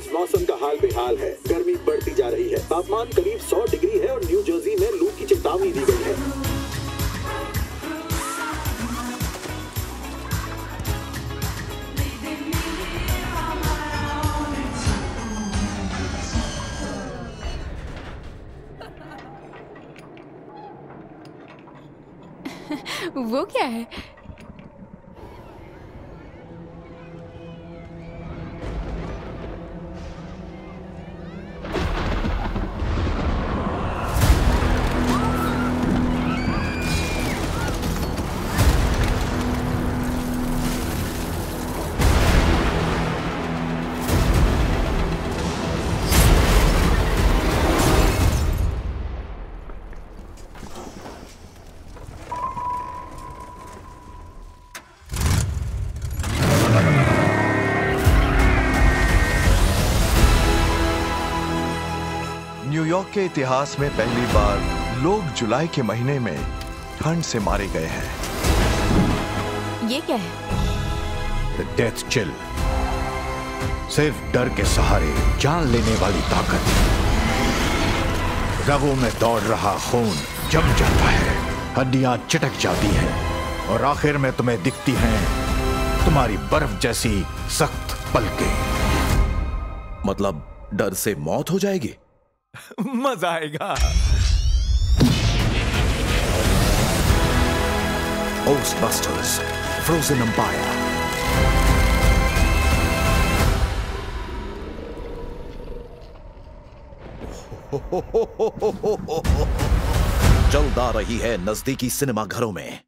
मौसम का हाल बेहाल है। गर्मी बढ़ती जा रही है। तापमान करीब 100 डिग्री है और न्यू जर्सी में लू की चेतावनी दी गई है। वो क्या है? न्यूयॉर्क के इतिहास में पहली बार लोग जुलाई के महीने में ठंड से मारे गए हैं। ये क्या है? डेथ चिल, सिर्फ डर के सहारे जान लेने वाली ताकत। रगों में दौड़ रहा खून जम जाता है, हड्डियां चिटक जाती हैं और आखिर में तुम्हें दिखती हैं तुम्हारी बर्फ जैसी सख्त पलकें। मतलब डर से मौत हो जाएगी? मजा आएगा। Ghostbusters, Frozen Empire। जल्द आ रही है नजदीकी सिनेमा घरों में।